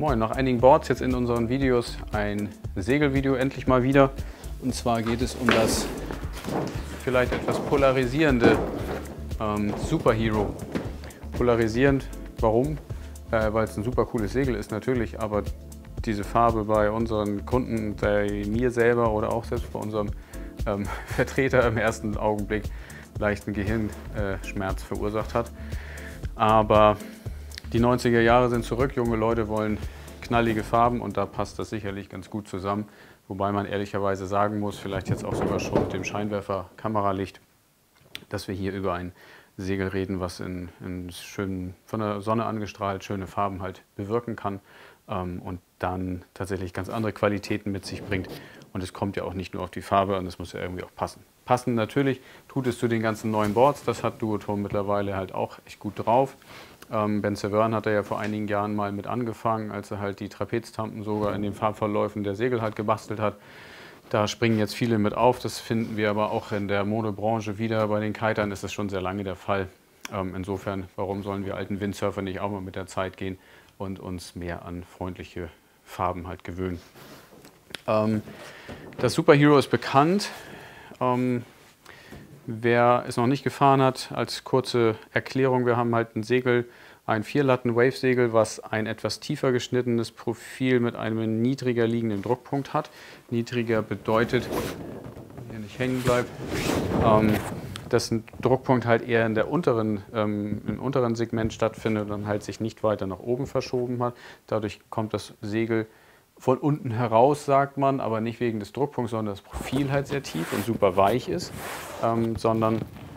Moin, nach einigen Boards jetzt in unseren Videos ein Segelvideo endlich mal wieder. Und zwar geht es um das vielleicht etwas polarisierende Superhero. Polarisierend, warum? Weil es ein super cooles Segel ist natürlich, aber diese Farbe bei unseren Kunden, bei mir selber oder auch selbst bei unserem Vertreter im ersten Augenblick leichten Gehirnschmerz verursacht hat. Aber die 90er Jahre sind zurück, junge Leute wollen knallige Farben und da passt das sicherlich ganz gut zusammen. Wobei man ehrlicherweise sagen muss, vielleicht jetzt auch sogar schon mit dem Scheinwerfer-Kameralicht, dass wir hier über ein Segel reden, was in schönen, von der Sonne angestrahlt schöne Farben halt bewirken kann und dann tatsächlich ganz andere Qualitäten mit sich bringt. Und es kommt ja auch nicht nur auf die Farbe an, es muss ja irgendwie auch passen. Passend natürlich tut es zu den ganzen neuen Boards, das hat Duotone mittlerweile halt auch echt gut drauf. Ben Severn hat er ja vor einigen Jahren mal mit angefangen, als er halt die Trapeztampen sogar in den Farbverläufen der Segel halt gebastelt hat. Da springen jetzt viele mit auf, das finden wir aber auch in der Modebranche wieder. Bei den Kitern ist das schon sehr lange der Fall. Insofern, warum sollen wir alten Windsurfer nicht auch mal mit der Zeit gehen und uns mehr an freundliche Farben halt gewöhnen. Das Superhero ist bekannt. Wer es noch nicht gefahren hat, als kurze Erklärung, wir haben halt ein Segel, ein 4-Latten-Wave-Segel, was ein etwas tiefer geschnittenes Profil mit einem niedriger liegenden Druckpunkt hat. Niedriger bedeutet, hier nicht hängen bleibt, dass ein Druckpunkt halt eher in der im unteren Segment stattfindet und halt sich nicht weiter nach oben verschoben hat. Dadurch kommt das Segel von unten heraus, sagt man, aber nicht wegen des Druckpunkts, sondern das Profil halt sehr tief und super weich ist, sondern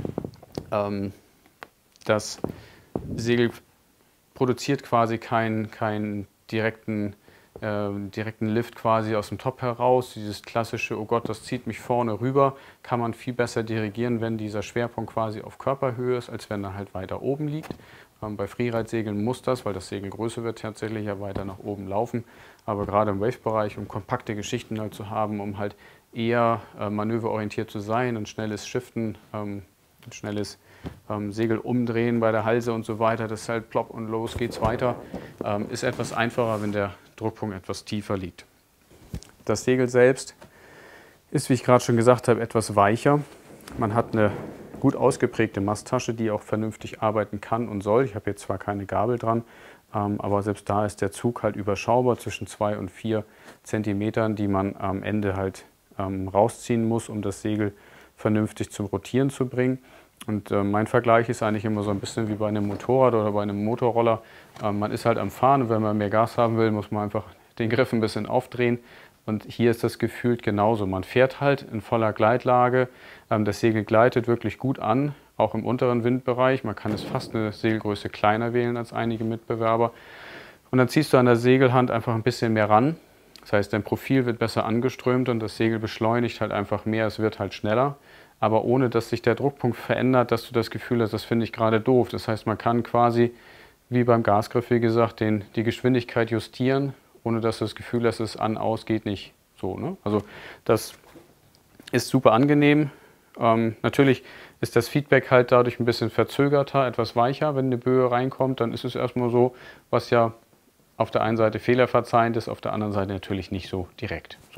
das Segel produziert quasi keinen direkten Lift quasi aus dem Top heraus. Dieses klassische, oh Gott, das zieht mich vorne rüber, kann man viel besser dirigieren, wenn dieser Schwerpunkt quasi auf Körperhöhe ist, als wenn er halt weiter oben liegt. Bei Freeride-Segeln muss das, weil das Segel größer wird, tatsächlich ja weiter nach oben laufen. Aber gerade im Wave-Bereich, um kompakte Geschichten halt zu haben, um halt eher manöverorientiert zu sein, ein schnelles Shiften, ein schnelles Segel umdrehen bei der Halse und so weiter, das ist halt plopp und los geht's weiter, ist etwas einfacher, wenn der Druckpunkt etwas tiefer liegt. Das Segel selbst ist, wie ich gerade schon gesagt habe, etwas weicher. Man hat eine gut ausgeprägte Masttasche, die auch vernünftig arbeiten kann und soll. Ich habe jetzt zwar keine Gabel dran, aber selbst da ist der Zug halt überschaubar zwischen 2 und 4 Zentimetern, die man am Ende halt rausziehen muss, um das Segel vernünftig zum Rotieren zu bringen. Und mein Vergleich ist eigentlich immer so ein bisschen wie bei einem Motorrad oder bei einem Motorroller. Man ist halt am Fahren und wenn man mehr Gas haben will, muss man einfach den Griff ein bisschen aufdrehen. Und hier ist das gefühlt genauso. Man fährt halt in voller Gleitlage. Das Segel gleitet wirklich gut an, auch im unteren Windbereich. Man kann es fast eine Segelgröße kleiner wählen als einige Mitbewerber. Und dann ziehst du an der Segelhand einfach ein bisschen mehr ran. Das heißt, dein Profil wird besser angeströmt und das Segel beschleunigt halt einfach mehr. Es wird halt schneller, aber ohne dass sich der Druckpunkt verändert, dass du das Gefühl hast, das finde ich gerade doof. Das heißt, man kann quasi, wie beim Gasgriff, wie gesagt, die Geschwindigkeit justieren, ohne dass du das Gefühl hast, es an, aus geht nicht so. Ne? Also das ist super angenehm. Natürlich ist das Feedback halt dadurch ein bisschen verzögerter, etwas weicher. Wenn eine Böe reinkommt, dann ist es erstmal so, was ja auf der einen Seite fehlerverzeihend ist, auf der anderen Seite natürlich nicht so direkt. So.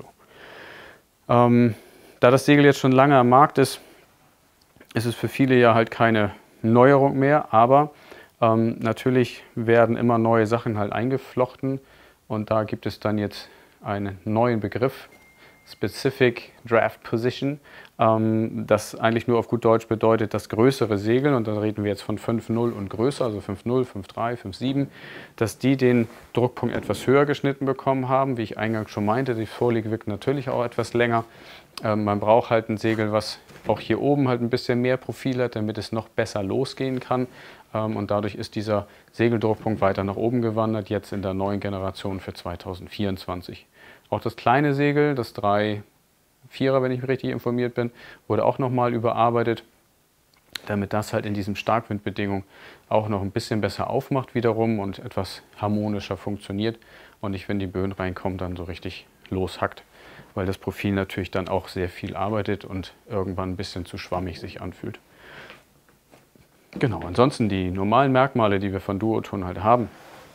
Da das Segel jetzt schon lange am Markt ist, ist es für viele ja halt keine Neuerung mehr, aber natürlich werden immer neue Sachen halt eingeflochten und da gibt es dann jetzt einen neuen Begriff, Specific Draft Position, das eigentlich nur auf gut Deutsch bedeutet das größere Segel, und da reden wir jetzt von 5.0 und größer, also 5.0, 5.3, 5.7, dass die den Druckpunkt etwas höher geschnitten bekommen haben. Wie ich eingangs schon meinte, die Vorliege wirkt natürlich auch etwas länger. Man braucht halt ein Segel, was auch hier oben halt ein bisschen mehr Profil hat, damit es noch besser losgehen kann. Und dadurch ist dieser Segeldruckpunkt weiter nach oben gewandert, jetzt in der neuen Generation für 2024. Auch das kleine Segel, das 3/4er, wenn ich richtig informiert bin, wurde auch nochmal überarbeitet, damit das halt in diesen Starkwindbedingungen auch noch ein bisschen besser aufmacht wiederum und etwas harmonischer funktioniert und nicht, wenn die Böen reinkommen, dann so richtig loshackt, weil das Profil natürlich dann auch sehr viel arbeitet und irgendwann ein bisschen zu schwammig sich anfühlt. Genau, ansonsten die normalen Merkmale, die wir von Duotone halt haben,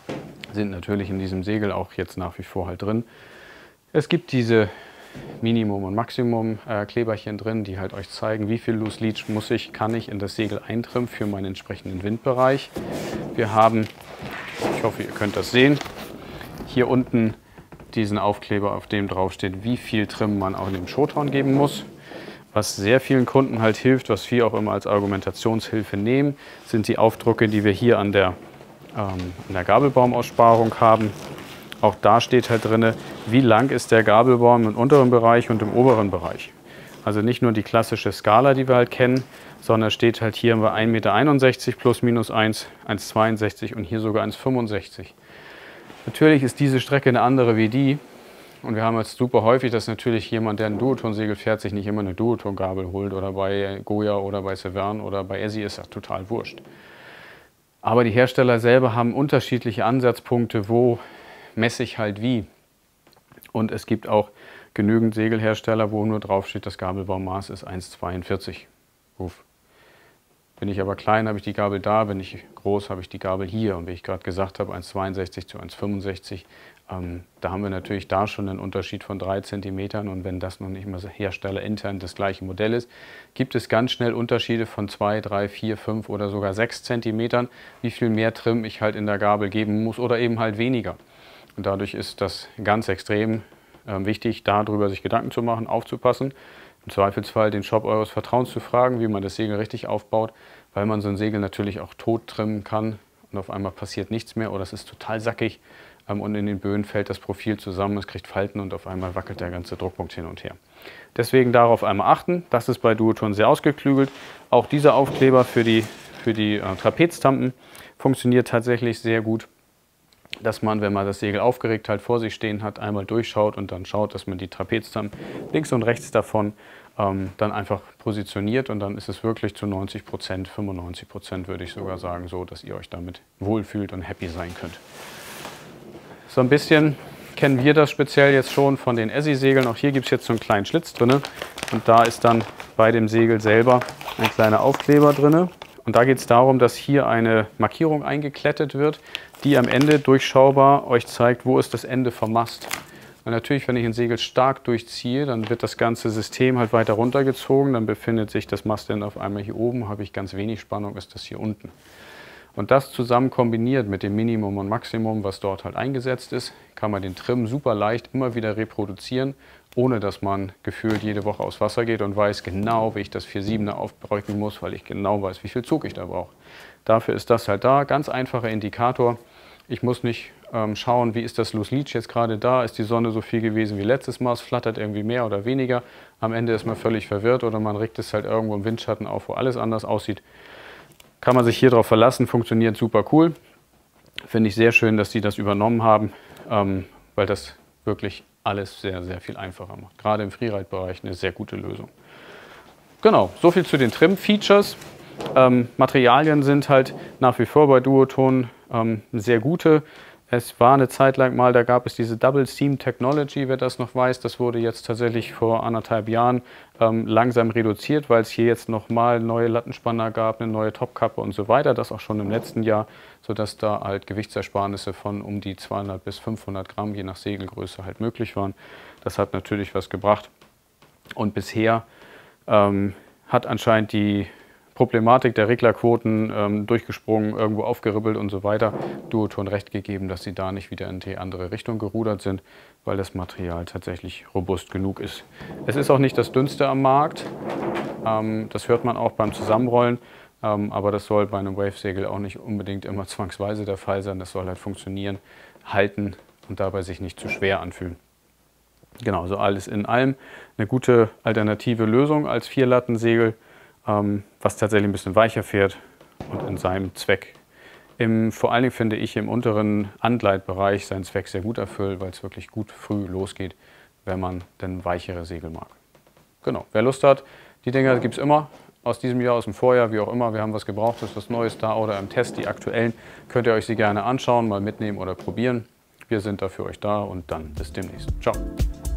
sind natürlich in diesem Segel auch jetzt nach wie vor halt drin. Es gibt diese Minimum- und Maximum-Kleberchen drin, die halt euch zeigen, wie viel Loose Leach kann ich in das Segel eintrimmen für meinen entsprechenden Windbereich. Wir haben, ich hoffe, ihr könnt das sehen, hier unten diesen Aufkleber, auf dem drauf steht, wie viel Trim man auch in dem Shothorn geben muss. Was sehr vielen Kunden halt hilft, was wir auch immer als Argumentationshilfe nehmen, sind die Aufdrucke, die wir hier an der Gabelbaumaussparung haben. Auch da steht halt drin, wie lang ist der Gabelbaum im unteren Bereich und im oberen Bereich. Also nicht nur die klassische Skala, die wir halt kennen, sondern steht halt hier haben wir 1,61 m plus minus 1, 1,62 und hier sogar 1,65. Natürlich ist diese Strecke eine andere wie die. Und wir haben jetzt super häufig, dass natürlich jemand, der ein Duotonsegel fährt, sich nicht immer eine Duotongabel holt oder bei Goya oder bei Severn oder bei Essi ist das total wurscht. Aber die Hersteller selber haben unterschiedliche Ansatzpunkte, wo messe ich halt wie. Und es gibt auch genügend Segelhersteller, wo nur drauf steht, das Gabelbaummaß ist 1,42. Bin ich aber klein, habe ich die Gabel da, bin ich groß, habe ich die Gabel hier. Und wie ich gerade gesagt habe, 1,62 zu 1,65, da haben wir natürlich da schon einen Unterschied von 3 cm. Und wenn das noch nicht mal herstellerintern das gleiche Modell ist, gibt es ganz schnell Unterschiede von 2, 3, 4, 5 oder sogar 6 cm, wie viel mehr Trim ich halt in der Gabel geben muss oder eben halt weniger. Und dadurch ist das ganz extrem wichtig, darüber sich Gedanken zu machen, aufzupassen. Im Zweifelsfall den Shop eures Vertrauens zu fragen, wie man das Segel richtig aufbaut, weil man so ein Segel natürlich auch tot trimmen kann und auf einmal passiert nichts mehr oder es ist total sackig und in den Böen fällt das Profil zusammen, es kriegt Falten und auf einmal wackelt der ganze Druckpunkt hin und her. Deswegen darauf einmal achten, das ist bei Duotone sehr ausgeklügelt. Auch dieser Aufkleber für die Trapeztampen funktioniert tatsächlich sehr gut, dass man, wenn man das Segel aufgeregt halt vor sich stehen hat, einmal durchschaut und dann schaut, dass man die Trapeztampen links und rechts davon dann einfach positioniert und dann ist es wirklich zu 90%, 95% würde ich sogar sagen, so, dass ihr euch damit wohlfühlt und happy sein könnt. So ein bisschen kennen wir das speziell jetzt schon von den Essi-Segeln. Auch hier gibt es jetzt so einen kleinen Schlitz drin und da ist dann bei dem Segel selber ein kleiner Aufkleber drin. Und da geht es darum, dass hier eine Markierung eingeklettet wird, die am Ende durchschaubar euch zeigt, wo ist das Ende vom Mast. Und natürlich, wenn ich ein Segel stark durchziehe, dann wird das ganze System halt weiter runtergezogen, dann befindet sich das Mastende auf einmal hier oben, habe ich ganz wenig Spannung, ist das hier unten. Und das zusammen kombiniert mit dem Minimum und Maximum, was dort halt eingesetzt ist, kann man den Trim super leicht immer wieder reproduzieren, ohne dass man gefühlt jede Woche aufs Wasser geht und weiß genau, wie ich das 4-7er aufbrücken muss, weil ich genau weiß, wie viel Zug ich da brauche. Dafür ist das halt da, ganz einfacher Indikator. Ich muss nicht schauen, wie ist das Loose Leach jetzt gerade da, ist die Sonne so viel gewesen wie letztes Mal, es flattert irgendwie mehr oder weniger. Am Ende ist man völlig verwirrt oder man regt es halt irgendwo im Windschatten auf, wo alles anders aussieht. Kann man sich hier drauf verlassen, funktioniert super cool. Finde ich sehr schön, dass die das übernommen haben, weil das wirklich alles sehr, sehr viel einfacher macht. Gerade im Freeride-Bereich eine sehr gute Lösung. Genau, so viel zu den Trim-Features. Materialien sind halt nach wie vor bei Duotone sehr gute. Es war eine Zeit lang mal, da gab es diese Double Seam Technology, wer das noch weiß. Das wurde jetzt tatsächlich vor 1,5 Jahren langsam reduziert, weil es hier jetzt nochmal neue Lattenspanner gab, eine neue Topkappe und so weiter. Das auch schon im letzten Jahr, sodass da halt Gewichtsersparnisse von um die 200 bis 500 Gramm, je nach Segelgröße, halt möglich waren. Das hat natürlich was gebracht. Und bisher hat anscheinend die Problematik der Reglerquoten durchgesprungen, irgendwo aufgeribbelt und so weiter. Duotone recht gegeben, dass sie da nicht wieder in die andere Richtung gerudert sind, weil das Material tatsächlich robust genug ist. Es ist auch nicht das dünnste am Markt, das hört man auch beim Zusammenrollen, aber das soll bei einem Wave-Segel auch nicht unbedingt immer zwangsweise der Fall sein. Das soll halt funktionieren, halten und dabei sich nicht zu schwer anfühlen. Genau, so alles in allem eine gute alternative Lösung als Vierlattensegel, was tatsächlich ein bisschen weicher fährt und in seinem Zweck, vor allen Dingen finde ich im unteren Angleitbereich seinen Zweck sehr gut erfüllt, weil es wirklich gut früh losgeht, wenn man denn weichere Segel mag. Genau, wer Lust hat, die Dinger gibt es immer, aus diesem Jahr, aus dem Vorjahr, wie auch immer, wir haben was gebraucht, ist was Neues da oder im Test, die aktuellen, könnt ihr euch sie gerne anschauen, mal mitnehmen oder probieren. Wir sind da für euch da und dann bis demnächst. Ciao.